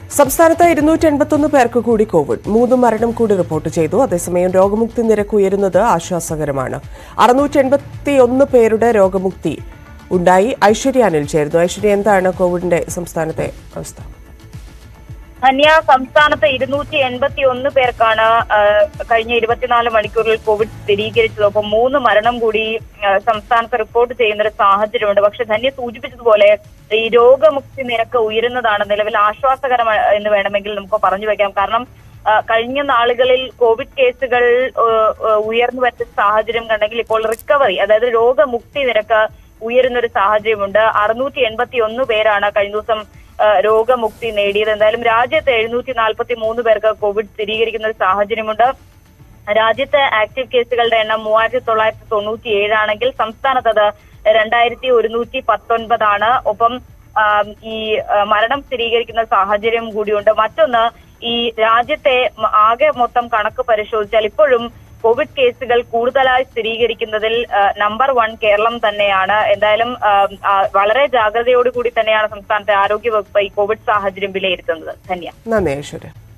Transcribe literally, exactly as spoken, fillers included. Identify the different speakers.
Speaker 1: സംസ്ഥാനത്ത് ഇരുന്നൂറ്റി എൺപത്തൊന്ന് പേർക്ക് കൂടി കോവിഡ് മൂന്ന് മരണം കൂടി റിപ്പോർട്ട് ചെയ്തു. അതേസമയം രോഗമുക്തി നിരക്ക് ഉയരുന്നത് ആശ്വാസകരമാണ്. അറുന്നൂറ്റി എൺപത്തി ഒന്ന് പേരുടെ രോഗമുക്തി ഉണ്ടായി. ഐശ്വര്യ അനിൽ ചേരുന്നു. ഐശ്വര്യ, എന്താണ് കോവിഡിന്റെ സംസ്ഥാനത്തെ അവസ്ഥ?
Speaker 2: ധന്യ, സംസ്ഥാനത്ത് ഇരുന്നൂറ്റി എൺപത്തി ഒന്ന് പേർക്കാണ് കഴിഞ്ഞ ഇരുപത്തിനാല് മണിക്കൂറിൽ കോവിഡ് സ്ഥിരീകരിച്ചത്. ഒപ്പം മൂന്ന് മരണം കൂടി സംസ്ഥാനത്ത് റിപ്പോർട്ട് ചെയ്യുന്ന ഒരു സാഹചര്യമുണ്ട്. പക്ഷെ ധന്യ സൂചിപ്പിച്ചതുപോലെ ഈ രോഗമുക്തി നിരക്ക് ഉയരുന്നതാണ് നിലവിൽ ആശ്വാസകരം എന്ന് വേണമെങ്കിൽ നമുക്ക് പറഞ്ഞു വെക്കാം. കാരണം കഴിഞ്ഞ നാളുകളിൽ കോവിഡ് കേസുകൾ ഉയർന്നു വരുന്ന സാഹചര്യം കണ്ടെങ്കിൽ ഇപ്പോൾ റിക്കവറി, അതായത് രോഗമുക്തി നിരക്ക് ഉയരുന്ന ഒരു സാഹചര്യമുണ്ട്. അറുന്നൂറ്റി എൺപത്തി ഒന്ന് പേരാണ് കഴിഞ്ഞ ദിവസം രോഗമുക്തി നേടിയത്. എന്തായാലും രാജ്യത്ത് എഴുന്നൂറ്റി നാൽപ്പത്തി മൂന്ന് പേർക്ക് കോവിഡ് സ്ഥിരീകരിക്കുന്ന ഒരു സാഹചര്യമുണ്ട്. രാജ്യത്ത് ആക്റ്റീവ് കേസുകളുടെ എണ്ണം മൂവായിരത്തി തൊള്ളായിരത്തി തൊണ്ണൂറ്റി ഏഴാണെങ്കിൽ സംസ്ഥാനത്ത് അത് രണ്ടായിരത്തി ഒരുന്നൂറ്റി പത്തൊൻപതാണ്. ഒപ്പം ഈ മരണം സ്ഥിരീകരിക്കുന്ന സാഹചര്യം കൂടിയുണ്ട്. മറ്റൊന്ന്, ഈ രാജ്യത്തെ ആകെ മൊത്തം കണക്ക് പരിശോധിച്ചാൽ ഇപ്പോഴും കോവിഡ് കേസുകൾ കൂടുതലായി സ്ഥിരീകരിക്കുന്നതിൽ നമ്പർ വൺ കേരളം തന്നെയാണ്. എന്തായാലും വളരെ ജാഗ്രതയോടുകൂടി തന്നെയാണ് സംസ്ഥാനത്തെ ആരോഗ്യവകുപ്പ് ഈ കോവിഡ് സാഹചര്യം വിലയിരുത്തുന്നത്. ധന്യ.
Speaker 1: നന്ദി ഐശ്വര്യ.